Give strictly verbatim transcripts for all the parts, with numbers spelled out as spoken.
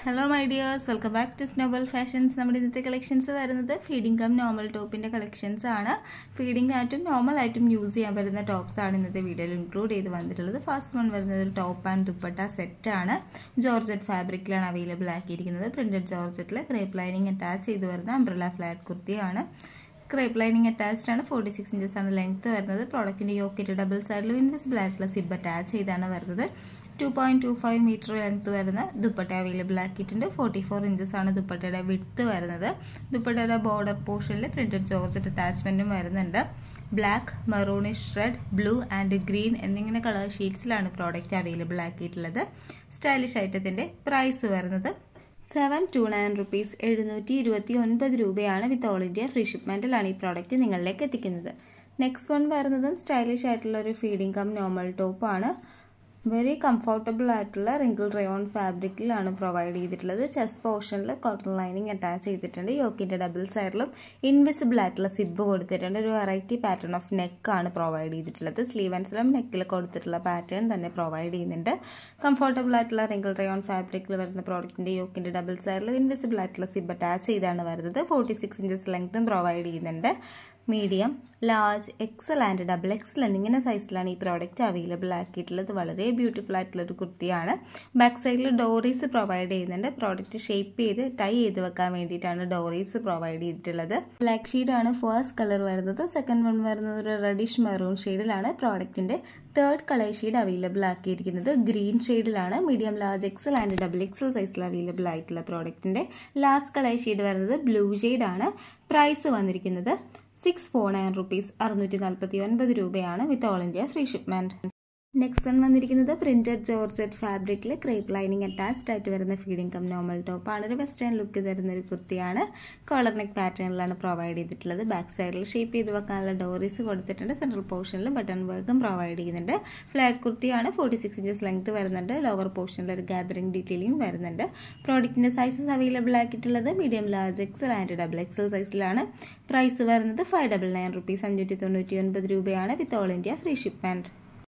Hello my dears, welcome back to Snowball Fashions. നമ്മുടെ ഇന്നത്തെ collections വരുന്നത് ഫീഡിംഗ് കം നോർമൽ ടോപ്പിന്റെ കളക്ഷൻസ് ആണ്. ഫീഡിംഗ് ആയിട്ടും നോർമൽ ആയിട്ടും യൂസ് ചെയ്യാൻ പറ്റുന്ന ടോപ്സ് ആണ് ഇന്നത്തെ വീഡിയോയിൽ ഇൻക്ലൂഡ് ചെയ്ത് വന്നിട്ടുള്ളത്. ഫസ്റ്റ് വൺ വരുന്നത് ഒരു ടോപ്പ് ആൻഡ് ദുപ്പട്ട സെറ്റ് ആണ്. ജോർജറ്റ് ഫാബ്രിക്കിലാണ് അവൈലബിൾ ആക്കിയിരിക്കുന്നത്. പ്രിന്റഡ് ജോർജറ്റിൽ ക്രേപ്പ് ലൈനിങ് അറ്റാച്ച് ചെയ്ത് വരുന്ന അംബ്രല ഫ്ലാറ്റ് കുർത്തിയാണ്. ക്രേപ്പ് ലൈനിങ് അറ്റാച്ച്ഡ് ആണ്. ഫോർട്ടി സിക്സ് ഇഞ്ചസ് ആണ് ലെങ്ത് വരുന്നത്. പ്രോഡക്റ്റിന്റെ യോക്കിന്റെ ഡബിൾ സൈഡിലും ഇൻവിസിബിൾ ആയിട്ടുള്ള സിബ് അറ്റാച്ച് ചെയ്താണ് വരുന്നത്. Two point two five metre length വരുന്ന ദുപ്പട്ട അവൈലബിൾ ആക്കിയിട്ടുണ്ട്. ഫോർട്ടി ഫോർ ഇഞ്ചസ് ആണ് ദുപ്പട്ടയുടെ വിഡ്ത്ത് വരുന്നത്. ദുപ്പട്ടയുടെ ബോർഡർ പോർഷനിൽ പ്രിന്റഡ് ജോർജറ്റ് അറ്റാച്ച്മെന്റും വരുന്നുണ്ട്. Black, maroonish red, blue and green എന്നിങ്ങനെ കളർ ഷീറ്റ്സിലാണ് പ്രോഡക്റ്റ് അവൈലബിൾ ആക്കിയിട്ടുള്ളത്. സ്റ്റൈലിഷ് ഐറ്റത്തിന്റെ പ്രൈസ് വരുന്നത് സെവൻ ടു നയൻ റുപ്പീസ് എഴുന്നൂറ്റി ഇരുപത്തി ഒൻപത് രൂപയാണ്. വിത്ത് ഓൾ ഇന്ത്യ ഫ്രീ ഷിപ്മെന്റിലാണ് ഈ പ്രോഡക്റ്റ് നിങ്ങളിലേക്ക് എത്തിക്കുന്നത്. നെക്സ്റ്റ് വൺ വരുന്നതും സ്റ്റൈലിഷ് ആയിട്ടുള്ള ഒരു ഫീഡിംഗ് കം നോർമൽ ടോപ്പ് ആണ്. വെരി കംഫർട്ടബിൾ ആയിട്ടുള്ള റിങ്കിൾ റയോൺ ഫാബ്രിക്കിലാണ് പ്രൊവൈഡ് ചെയ്തിട്ടുള്ളത്. ചെസ്റ്റ് പോർഷനിൽ കോട്ടൺ ലൈനിങ് അറ്റാച്ച് ചെയ്തിട്ടുണ്ട്. യോക്കിന്റെ ഡബിൾ സൈഡിലും ഇൻവിസിബിൾ ആയിട്ടുള്ള സിബ് കൊടുത്തിട്ടുണ്ട്. ഒരു വെറൈറ്റി പാറ്റേൺ ഓഫ് നെക്ക് ആണ് പ്രൊവൈഡ് ചെയ്തിട്ടുള്ളത്. സ്ലീവ് ആൻഡ്സിലും നെക്കിൽ കൊടുത്തിട്ടുള്ള പാറ്റേൺ തന്നെ പ്രൊവൈഡ് ചെയ്യുന്നുണ്ട്. കംഫർട്ടബിൾ ആയിട്ടുള്ള റിങ്കിൾ റയോൺ ഫാബ്രിക്കിൽ വരുന്ന പ്രോഡക്റ്റിന്റെ യോക്കിന്റെ ഡബിൾ സൈഡിലും ഇൻവിസിബിൾ ആയിട്ടുള്ള സിബ് അറ്റാച്ച് ചെയ്താണ് വരുന്നത്. ഫോർട്ടി സിക്സ് ഇഞ്ചസ് ലെങ്ത്തും പ്രൊവൈഡ് ചെയ്യുന്നുണ്ട്. Medium, large, XL and double XL എന്നിങ്ങനെ സൈസിലാണ് ഈ പ്രോഡക്റ്റ് അവൈലബിൾ ആക്കിയിട്ടുള്ളത്. വളരെ ബ്യൂട്ടിഫുൾ ആയിട്ടുള്ള ഒരു കുർത്തിയാണ്. ബാക്ക് സൈഡിൽ ഡോറീസ് പ്രൊവൈഡ് ചെയ്യുന്നുണ്ട്. പ്രോഡക്റ്റ് ഷേപ്പ് ചെയ്ത് ടൈ ചെയ്ത് വെക്കാൻ വേണ്ടിയിട്ടാണ് ഡോറീസ് പ്രൊവൈഡ് ചെയ്തിട്ടുള്ളത്. ബ്ലാക്ക് ഷെയ്ഡാണ് ഫസ്റ്റ് കളർ വരുന്നത്. സെക്കൻഡ് വൺ വരുന്നത് ഒരു റെഡിഷ് മെറൂൺ ഷെയ്ഡിലാണ്. പ്രോഡക്റ്റിന്റെ തേർഡ് കളർ ഷെയ്ഡ് അവൈലബിൾ ആക്കിയിരിക്കുന്നത് ഗ്രീൻ ഷെയ്ഡിലാണ്. Medium, large, XL and double XL സൈസിൽ അവൈലബിൾ ആയിട്ടുള്ള പ്രോഡക്റ്റിന്റെ ലാസ്റ്റ് കളർ ഷെയ്ഡ് വരുന്നത് ബ്ലൂ ഷെയ്ഡാണ്. പ്രൈസ് വന്നിരിക്കുന്നത് സിക്സ് ഫോർ നയൻ റുപ്പീസ് അറുന്നൂറ്റി നാൽപ്പത്തി ഒൻപത് രൂപയാണ്. വിത്ത് ഓൾ ഇന്ത്യ ഫ്രീ ഷിപ്മെന്റ്. നെക്സ്റ്റ് വൺ വന്നിരിക്കുന്നത് പ്രിന്റഡ് ജോർജറ്റ് ഫാബ്രിക്കിൽ ക്രേപ്പ് ലൈനിങ് അറ്റാച്ച്ഡ് ആയിട്ട് വരുന്ന ഫീഡിംഗ് കം നോർമൽ ടോപ്പ് ആണ്. ഒരു വെസ്റ്റേൺ ലുക്ക് തരുന്ന ഒരു കുർത്തിയാണ്. കോളർ നെക്ക് പാറ്റേണിലാണ് പ്രൊവൈഡ് ചെയ്തിട്ടുള്ളത്. ബാക്ക് സൈഡിൽ ഷേപ്പ് ചെയ്ത് വെക്കാനുള്ള ഡോറീസ് കൊടുത്തിട്ടുണ്ട്. സെൻട്രൽ പോർഷനിൽ ബട്ടൺ വർക്കും പ്രൊവൈഡ് ചെയ്യുന്നുണ്ട്. ഫ്ലാറ്റ് കുർത്തിയാണ്. ഫോർട്ടി സിക്സ് ഇഞ്ചസ് ലെങ്ത് വരുന്നുണ്ട്. ലോവർ പോർഷനിൽ ഒരു ഗാദറിംഗ് ഡീറ്റെയിലിംഗ് വരുന്നുണ്ട്. പ്രോഡക്റ്റിന്റെ സൈസസ് അവൈലബിൾ ആക്കിയിട്ടുള്ളത് medium, large, XL and double XL സൈസിലാണ്. പ്രൈസ് വരുന്നത് ഫൈവ് ഡബിൾ നയൻ റുപ്പീസ് അഞ്ഞൂറ്റി തൊണ്ണൂറ്റി ഒൻപത് രൂപയാണ്. With all India free shipment.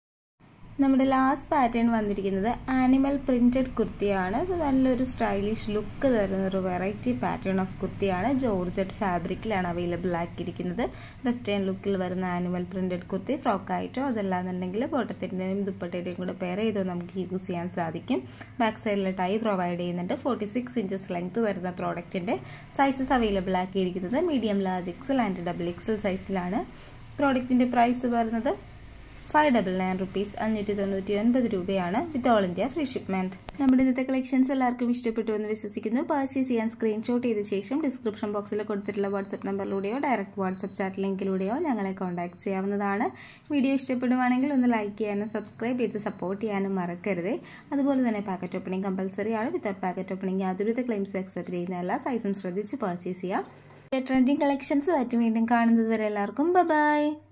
നമ്മുടെ ലാസ്റ്റ് പാറ്റേൺ വന്നിരിക്കുന്നത് ആനിമൽ പ്രിന്റഡ് കുർത്തിയാണ്. ഇത് നല്ലൊരു സ്റ്റൈലിഷ് ലുക്ക് തരുന്ന ഒരു വെറൈറ്റി പാറ്റേൺ ഓഫ് കുർത്തിയാണ്. ജോർജറ്റ് ഫാബ്രിക്കിലാണ് അവൈലബിൾ ആക്കിയിരിക്കുന്നത്. വെസ്റ്റേൺ ലുക്കിൽ വരുന്ന ആനിമൽ പ്രിന്റഡ് കുർത്തി ഫ്രോക്കായിട്ടോ അതല്ലാന്നുണ്ടെങ്കിൽ ബോട്ടത്തിൻ്റെയും ദുപ്പട്ടയുടെയും കൂടെ പെയർ ചെയ്തോ നമുക്ക് യൂസ് ചെയ്യാൻ സാധിക്കും. ബാക്ക് സൈഡിൽ ടൈ പ്രൊവൈഡ് ചെയ്യുന്നുണ്ട്. ഫോർട്ടി സിക്സ് ഇഞ്ചസ് ലെങ്ത് വരുന്ന പ്രോഡക്റ്റിന്റെ സൈസസ് അവൈലബിൾ ആക്കിയിരിക്കുന്നത് medium, large, XL and double XL സൈസിലാണ്. പ്രോഡക്റ്റിന്റെ പ്രൈസ് വരുന്നത് ഫൈവ് ഡബിൾ നയൻ റുപ്പീസ് അഞ്ഞൂറ്റി തൊണ്ണൂറ്റി ഒൻപത് രൂപയാണ്. With all India free shipment. നമ്മുടെ ഇന്നത്തെ കളക്ഷൻസ് എല്ലാവർക്കും ഇഷ്ടപ്പെട്ടു എന്ന് വിശ്വസിക്കുന്നു. പർച്ചേസ് ചെയ്യാൻ സ്ക്രീൻഷോട്ട് ചെയ്ത ശേഷം ഡിസ്ക്രിപ്ഷൻ ബോക്സിൽ കൊടുത്തിട്ടുള്ള വാട്സ്ആപ്പ് നമ്പറിലൂടെയോ ഡയറക്റ്റ് വാട്സ്ആപ്പ് ചാറ്റ് ലിങ്കിലൂടെയോ ഞങ്ങളെ കോൺടാക്ട് ചെയ്യാവുന്നതാണ്. വീഡിയോ ഇഷ്ടപ്പെടുവാണെങ്കിൽ ഒന്ന് ലൈക്ക് ചെയ്യാനും സബ്സ്ക്രൈബ് ചെയ്ത് സപ്പോർട്ട് ചെയ്യാനും മറക്കരുത്. അതുപോലെ തന്നെ പാക്കറ്റ് ഓപ്പണിംഗ് കമ്പൽസറി ആണ്. വിത്തൗട്ട് പാക്കറ്റ് ഓപ്പണിംഗ് യാതൊരുവിധ ക്ലെയിംസ് അക്സെപ്റ്റ് ചെയ്യുന്ന എല്ലാ സൈസും ശ്രദ്ധിച്ച് പർച്ചേസ് ചെയ്യാം. ട്രെൻഡിങ് കളക്ഷൻസുമായിട്ട് വീണ്ടും കാണുന്നത് വരെ എല്ലാവർക്കും ബൈ.